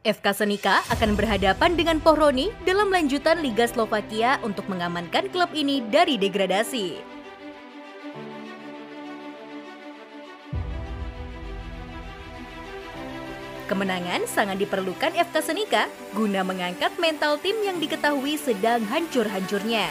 FK Senica akan berhadapan dengan Pohrony dalam lanjutan Liga Slovakia untuk mengamankan klub ini dari degradasi. Kemenangan sangat diperlukan FK Senica guna mengangkat mental tim yang diketahui sedang hancur-hancurnya.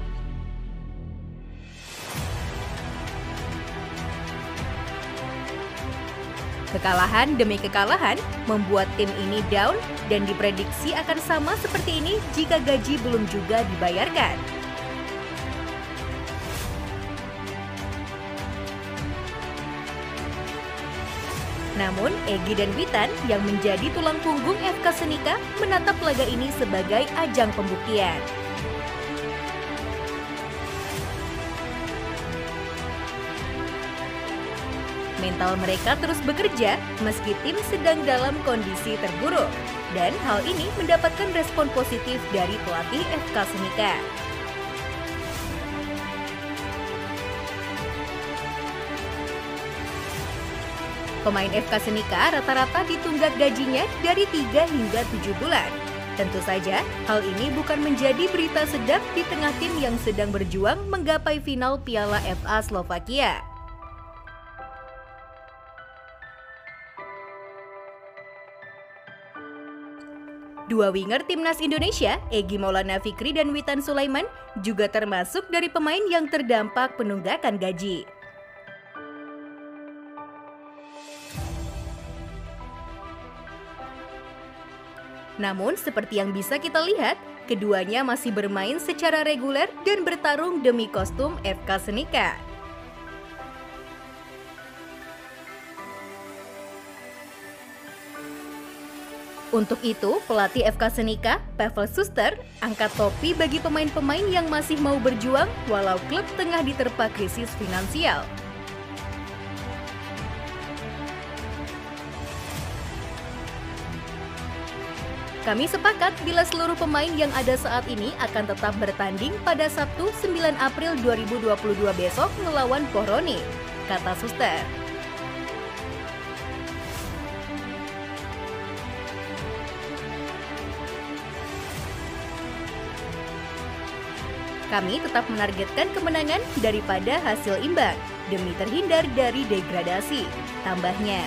Kekalahan demi kekalahan membuat tim ini down dan diprediksi akan sama seperti ini jika gaji belum juga dibayarkan. Namun, Egy dan Witan yang menjadi tulang punggung FK Senica menatap laga ini sebagai ajang pembuktian. Mental mereka terus bekerja meski tim sedang dalam kondisi terburuk. Dan hal ini mendapatkan respon positif dari pelatih FK Senica. Pemain FK Senica rata-rata ditunggak gajinya dari 3 hingga 7 bulan. Tentu saja, hal ini bukan menjadi berita sedap di tengah tim yang sedang berjuang menggapai final Piala FA Slovakia. Dua winger timnas Indonesia, Egy Maulana Fikri dan Witan Sulaiman, juga termasuk dari pemain yang terdampak penunggakan gaji. Namun, seperti yang bisa kita lihat, keduanya masih bermain secara reguler dan bertarung demi kostum FK Senica. Untuk itu, pelatih FK Senica, Pavel Suster, angkat topi bagi pemain-pemain yang masih mau berjuang walau klub tengah diterpa krisis finansial. Kami sepakat bila seluruh pemain yang ada saat ini akan tetap bertanding pada Sabtu 9 April 2022 besok melawan Pohrony, kata Suster. Kami tetap menargetkan kemenangan daripada hasil imbang demi terhindar dari degradasi, tambahnya.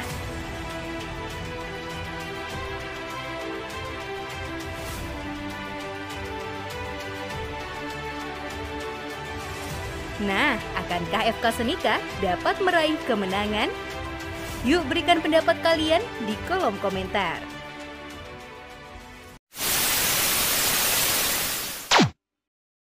Nah, akankah FK Senica dapat meraih kemenangan? Yuk berikan pendapat kalian di kolom komentar.